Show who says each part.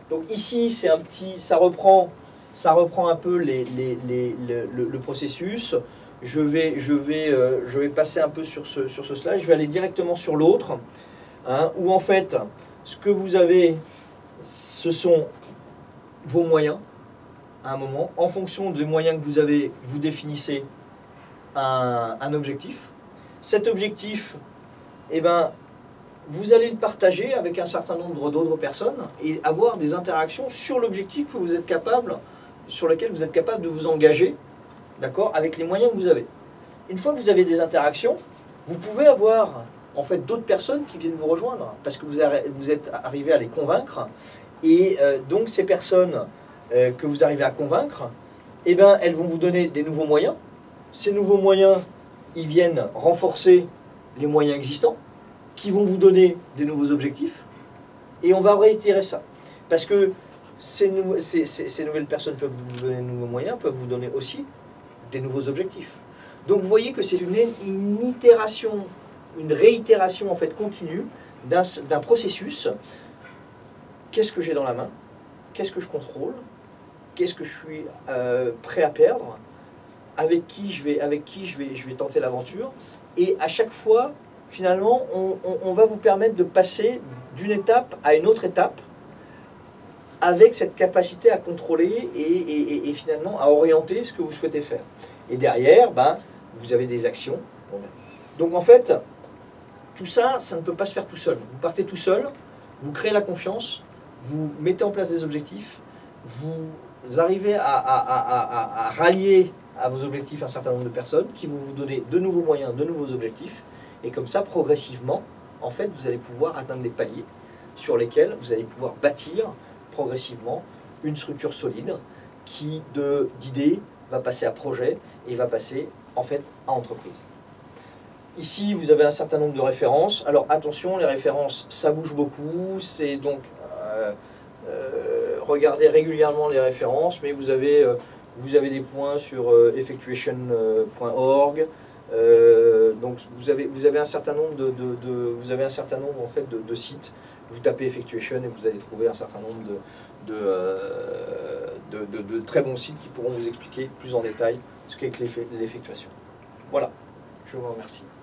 Speaker 1: Donc ici, c'est un petit, ça reprend un peu le processus. Je vais passer un peu sur ce slide. Je vais aller directement sur l'autre, hein, où en fait, ce que vous avez, ce sont vos moyens à un moment. En fonction des moyens que vous avez, vous définissez un objectif. Cet objectif, eh ben, vous allez le partager avec un certain nombre d'autres personnes et avoir des interactions sur l'objectif que vous êtes capable, sur lequel vous êtes capable de vous engager, d'accord, avec les moyens que vous avez. Une fois que vous avez des interactions, vous pouvez avoir en fait d'autres personnes qui viennent vous rejoindre parce que vous êtes arrivé à les convaincre et donc ces personnes que vous arrivez à convaincre, eh ben, elles vont vous donner des nouveaux moyens. Ces nouveaux moyens, ils viennent renforcer les moyens existants, qui vont vous donner des nouveaux objectifs, et on va réitérer ça. Parce que ces nouvelles personnes peuvent vous donner de nouveaux moyens, peuvent vous donner aussi des nouveaux objectifs. Donc vous voyez que c'est une itération, une réitération en fait continue d'un processus. Qu'est-ce que j'ai dans la main? Qu'est-ce que je contrôle? Qu'est-ce que je suis prêt à perdre? Avec qui je vais tenter l'aventure? Et à chaque fois, finalement, on va vous permettre de passer d'une étape à une autre étape avec cette capacité à contrôler et finalement à orienter ce que vous souhaitez faire. Et derrière, ben, vous avez des actions. Donc en fait, tout ça, ça ne peut pas se faire tout seul. Vous partez tout seul, vous créez la confiance, vous mettez en place des objectifs, vous arrivez à rallier à vos objectifs un certain nombre de personnes qui vont vous donner de nouveaux moyens, de nouveaux objectifs. Et comme ça, progressivement, en fait, vous allez pouvoir atteindre des paliers sur lesquels vous allez pouvoir bâtir progressivement une structure solide qui, d'idée, va passer à projet et va passer, en fait, à entreprise. Ici, vous avez un certain nombre de références. Alors, attention, les références, ça bouge beaucoup. C'est donc, regardez régulièrement les références, mais vous avez des points sur effectuation.org. Donc vous avez un certain nombre en fait de sites. Vous tapez Effectuation et vous allez trouver un certain nombre de très bons sites qui pourront vous expliquer plus en détail ce qu'est l'effectuation. Voilà, je vous remercie.